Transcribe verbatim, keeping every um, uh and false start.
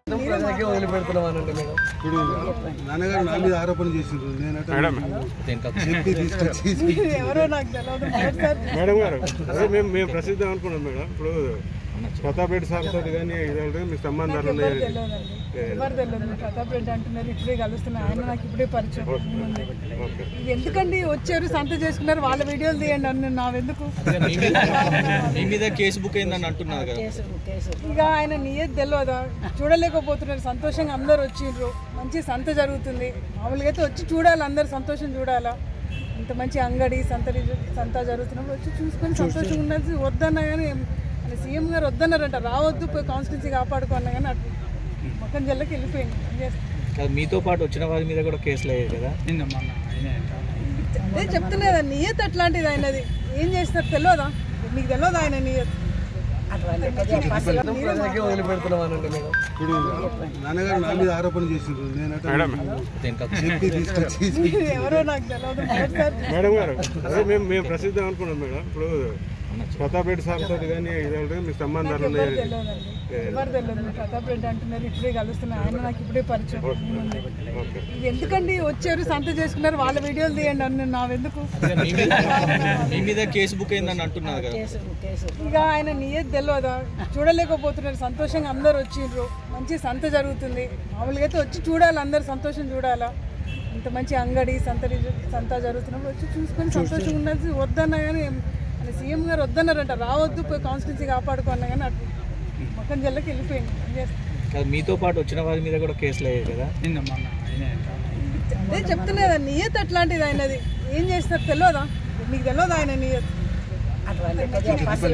ఇప్పుడు నాన్నగారు నా మీద ఆరోపణ చేసిండ్రు ఎవరో నాకు తెలియదు మేడం గారు అదే మేము మేము ప్రసిద్ధం అనుకున్నాం మేడం. ఇప్పుడు ప్రతాప్ రెడ్డి సార్ తోటి కానీ ఇదంటే మీ సంబంధాలు ఉన్నాయి. ఎవరు తెలియదు ప్రతాప్ రెడ్డి అంటున్నారు, ఇప్పుడే కలుస్తున్నారు. ఆయన నాకు ఇప్పుడే పరిచయం ఉంది. ఎందుకండి వచ్చారు, సంత చేసుకున్నారు, వాళ్ళ వీడియోలు తీయండి అని నావెందుకు మీ మీద కేసు బుక్ అయిందని అంటున్నారు కదా. ఇక ఆయన నీయది తెలియదా, చూడలేకపోతున్నారు. సంతోషంగా అందరు వచ్చిండ్రు, మంచి సంత జరుగుతుంది. మామూలుగా అయితే వచ్చి చూడాలి, అందరు సంతోషం చూడాలా. ఇంత మంచి అంగడి సంత సంత జరుగుతున్నప్పుడు వచ్చి చూసుకొని సంతోషంగా ఉండాల్సి. వద్దన్నా కానీ సీఎం గారు వద్దన్నారంట, రావద్దు పోయి కాన్స్టిట్యున్సీ కాపాడుకున్నా కానీ అట్లా మొత్తం జిల్లాకి వెళ్ళిపోయింది. మీతో పాటు వచ్చిన వారి మీద కూడా కేసులు అయ్యాయి కదా. అదే చెప్తున్నా కదా, నియత్ అట్లాంటిది ఆయనది. ఏం చేస్తారు తెలియదా, మీకు తెలియదు ఆయన నియత్. ఇప్పుడు నాన్నగారు నా మీద ఆరోపణ చేసిండ్రు ఎవరో నాకు తెలియదు మేడం గారు అదే మేము మేము ప్రసిద్ధం అనుకున్నాం మేడం. ఇప్పుడు ప్రతాప్ రెడ్డి సార్ తోటి కానీ ఇదంటే మీ సంబంధాలు ఉన్నాయి. ఎవరు తెలియదు ప్రతాప్ రెడ్డి అంటున్నారు, ఇప్పుడే కలుస్తున్నారు. ఆయన నాకు ఇప్పుడే పరిచయం ఉంది. ఎందుకండి వచ్చారు, సంత చేసుకున్నారు, వాళ్ళ వీడియోలు తీయండి అని నావెందుకు మీ మీద కేసు బుక్ అయిందని అంటున్నారు కదా. ఇక ఆయన నీయది తెలియదా, చూడలేకపోతున్నారు. సంతోషంగా అందరు వచ్చిండ్రు, మంచి సంత జరుగుతుంది. మామూలుగా అయితే వచ్చి చూడాలి, అందరు సంతోషం చూడాలా. ఇంత మంచి అంగడి సంత సంత జరుగుతున్నప్పుడు వచ్చి చూసుకొని సంతోషంగా ఉండాల్సి. వద్దన్నా కానీ సీఎం గారు వద్దన్నారంట, రావద్దు పోయి కాన్స్టిట్యున్సీ కాపాడుకున్నా కానీ అట్లా మొత్తం జిల్లాకి వెళ్ళిపోయింది. మీతో పాటు వచ్చిన వారి మీద కూడా కేసులు అయ్యాయి కదా. అదే చెప్తున్నా కదా, నియత్ అట్లాంటిది ఆయనది. ఏం చేస్తారు తెలియదా, మీకు తెలియదు ఆయన నియత్.